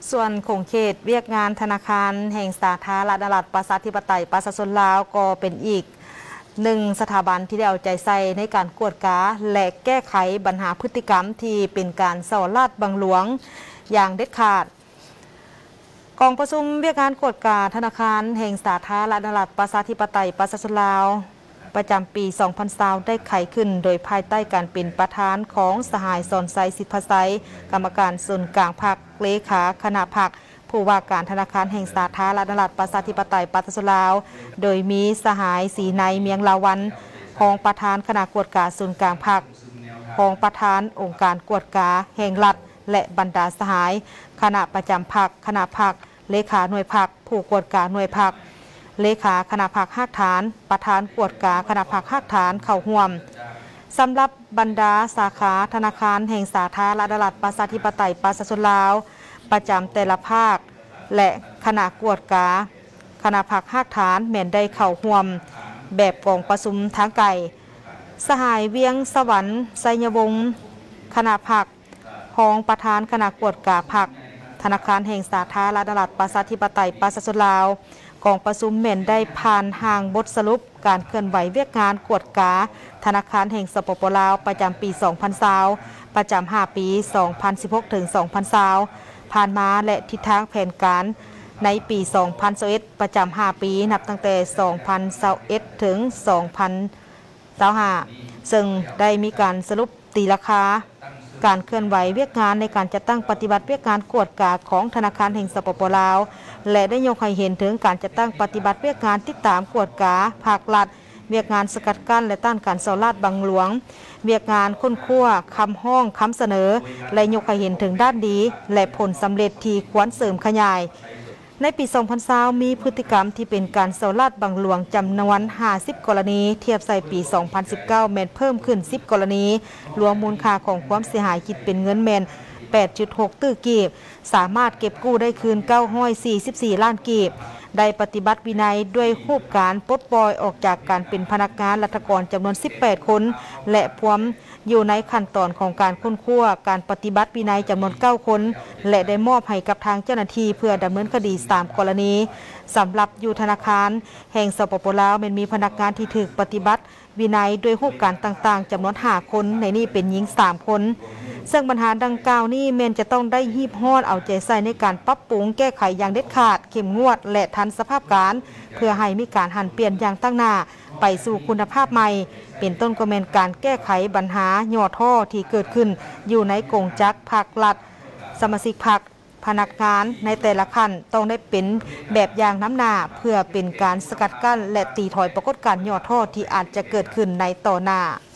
ส่วนของเขตเวียกงานธนาคารแห่งสาธารณรัฐประชาธิปไตยประชาชนลาวก็เป็นอีกหนึ่งสถาบันที่ได้เอาใจใส่ในการกวดกาและแก้ไขปัญหาพฤติกรรมที่เป็นการส่อลาดบังหลวงอย่างเด็ดขาดกองประชุมเวียกงานกวดกาธนาคารแห่งสาธารณรัฐประชาธิปไตยประชาชนลาวประจำปี 2020 ได้ไขขึ้นโดยภายใต้การเป็นประธานของสหายสอนไซสิทธิพไซกรรมการส่วนกลางพรรคเลขาคณะพรรคผู้ว่าการธนาคารแห่งสาธารณรัฐประชาธิปไตยประชาชนลาวโดยมีสหายสีในเมียงลาวันรองประธานคณะกวดกาส่วนกลางพรรครองประธานองค์การกวดกาแห่งรัฐและบรรดาสหายคณะประจำพรรคคณะพรรคเลขาหน่วยพรรคผู้กวดกาหน่วยพรรคเลขาคณะพรรคหักฐานประธานกวดกาคณะพรรคหักฐานเข้าร่วมสำหรับบรรดาสาขาธนาคารแห่งสาธารณรัฐประชาธิปไตยประชาชนลาวประจำแต่ละภาคและคณะกวดกาคณะพรรคหักฐานแม่นได้เข้าร่วมแบบกองประชุมทางไกลสหายเวียงสวรรค์ไสยวงศ์คณะพรรครองประธานคณะกวดกาพรรคธนาคารแห่งสาธารณรัฐประชาธิปไตยประชาชนลาวกองประชุมเม่นได้ผ่านห่างบทสรุปการเคลื่อนไหวเวียกงานกวดกาธนาคารแห่งสปป.ลาวประจำปี 2020 ประจำ5 ปี 2016 ถึง 2020 ผ่านมาและทิศทางแผนการในปี 2021 ประจำ5 ปีนับตั้งแต่ 2021 ถึง 2025 ซึ่งได้มีการสรุปตีราคาการเคลื่อนไหวเวียกงานในการจัดตั้งปฏิบัติเวียกงานกวดกาของธนาคารแห่งสปป.ลาวและได้ยกให้เห็นถึงการจัดตั้งปฏิบัติเวียกงานติดตามกวดกาภาครัฐเวียกงานสกัดกั้นและต้านการส่อลาดบังหลวงเวียกงานค้นคว้าคำห้องคำเสนอและยกให้เห็นถึงด้านดีและผลสำเร็จที่ควรเสริมขยายในปี 2020 มีพฤติกรรมที่เป็นการส่อลาดบังหลวงจำนวน 50 กรณีเทียบใส่ปี 2019 แม่นเพิ่มขึ้น 10 กรณีรวมมูลค่าของความเสียหายคิดเป็นเงินแม่น 8.6 ตื้อกีบสามารถเก็บกู้ได้คืน 944 ล้านกีบได้ปฏิบัติวินัยด้วยรูปการปลดปล่อยออกจากการเป็นพนักงานรัฐกรจำนวน 18 คนและพร้อมอยู่ในขั้นตอนของการค้นคว้าการปฏิบัติวินัยจำนวน 9 คนและได้มอบให้กับทางเจ้าหน้าที่เพื่อดำเนินคดี 3 กรณีสำหรับอยู่ธนาคารแห่งสปป.ลาวมันมีพนักงานที่ถูกปฏิบัติวินัยด้วยรูปการต่างๆจำนวน 5 คนในนี้เป็นหญิง 3 คนซึ่งปัญหาดังกล่าวนี้แม้นจะต้องได้ฮีบฮอดเอาใจใส่ในการปรับปรุงแก้ไขอย่างเด็ดขาดเข้มงวดและทันสภาพการเพื่อให้มีการหันเปลี่ยนอย่างตั้งหน้าไปสู่คุณภาพใหม่เป็นต้นก็แม่นการแก้ไขปัญหาย่อท่อที่เกิดขึ้นอยู่ในกงจักรภาครัฐสมาชิกพรรคพนักงานในแต่ละขั้นต้องได้เป็นแบบอย่างน้ำหน้าเพื่อเป็นการสกัดกั้นและตีถอยปรากฏการณ์ย่อท่อที่อาจจะเกิดขึ้นในต่อหน้า